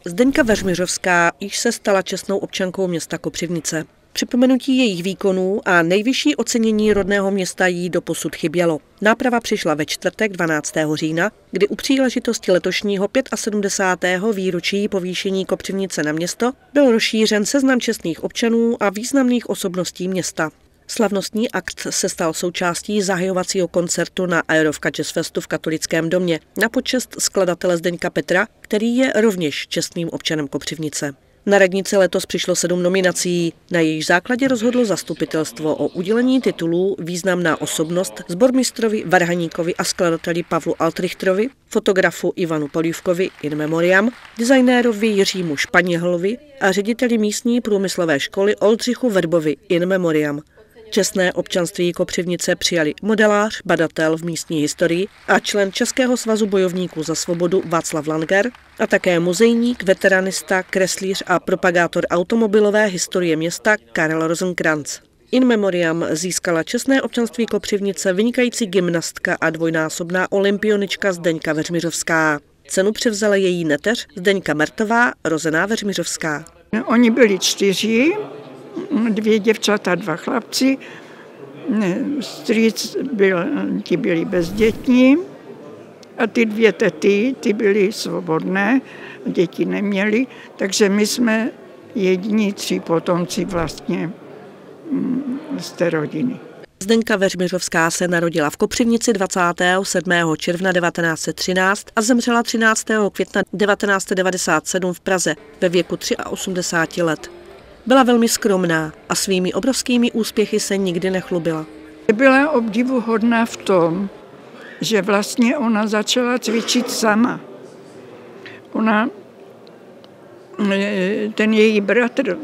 Zdeňka Veřmiřovská již se stala čestnou občankou města Kopřivnice. Připomenutí jejich výkonů a nejvyšší ocenění rodného města jí doposud chybělo. Náprava přišla ve čtvrtek 12. října, kdy u příležitosti letošního 75. výročí povýšení Kopřivnice na město byl rozšířen seznam čestných občanů a významných osobností města. Slavnostní akt se stal součástí zahajovacího koncertu na Aerovka Jazz Festu v Katolickém domě na počest skladatele Zdeňka Petra, který je rovněž čestným občanem Kopřivnice. Na radnici letos přišlo 7 nominací, na jejich základě rozhodlo zastupitelstvo o udělení titulů Významná osobnost sbormistrovi Varhaníkovi a skladateli Pavlu Altrichtrovi, fotografu Ivanu Polívkovi in memoriam, designérovi Jiřímu Španěhlovi a řediteli místní průmyslové školy Oldřichu Verbovi in memoriam. Čestné občanství Kopřivnice přijali modelář, badatel v místní historii a člen Českého svazu bojovníků za svobodu Václav Langer a také muzejník, veteranista, kreslíř a propagátor automobilové historie města Karel Rosenkrantz. In memoriam získala čestné občanství Kopřivnice vynikající gymnastka a dvojnásobná olympionička Zdeňka Veřmiřovská. Cenu převzala její neteř Zdeňka Mertová, rozená Veřmiřovská. Oni byli 4, 2 děvčata, 2 chlapci. Strýc ti byli bezdětní a ty 2 tety, ty byly svobodné, děti neměli, takže my jsme jediní 3 potomci vlastně z té rodiny. Zdeňka Veřmiřovská se narodila v Kopřivnici 27. června 1913 a zemřela 13. května 1997 v Praze ve věku 83 let. Byla velmi skromná a svými obrovskými úspěchy se nikdy nechlubila. Byla obdivuhodná v tom, že vlastně ona začala cvičit sama. Ten její bratr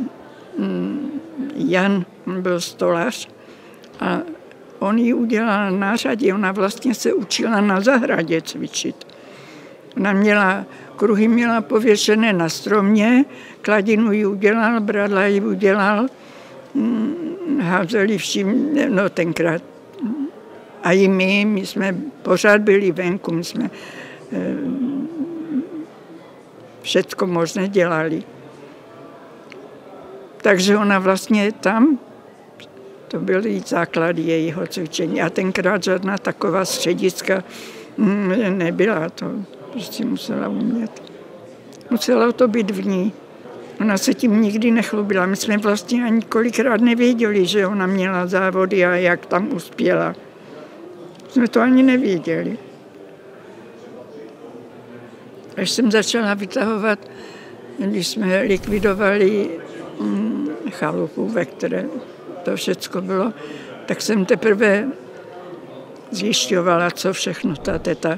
Jan byl stolař a on ji udělal na řadě. Ona vlastně se učila na zahradě cvičit. Ona kruhy měla pověšené na stromě, kladinu ji udělal, bradla ji udělal, házeli vším, no tenkrát. A i my jsme pořád byli venku, my jsme všecko možné dělali. Takže ona vlastně tam, to byly základy jejího cvičení. A tenkrát žádná taková střediska nebyla, to prostě musela umět. Muselo to být v ní. Ona se tím nikdy nechlubila. My jsme vlastně ani kolikrát nevěděli, že ona měla závody a jak tam uspěla. Jsme to ani nevěděli. Až jsem začala vytahovat, když jsme likvidovali chalupu, ve které to všecko bylo, tak jsem teprve zjišťovala, co všechno ta teta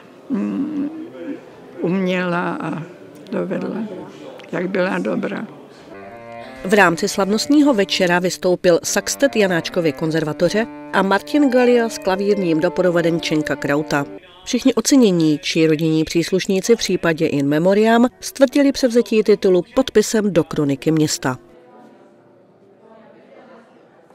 uměla a dovedla, jak byla dobrá. V rámci slavnostního večera vystoupil Saxtet Janáčkovy konzervatoře a Martin Galia s klavírním doprovodem Čenka Krauta. Všichni ocenění či rodinní příslušníci v případě in memoriam stvrdili převzetí titulu podpisem do kroniky města.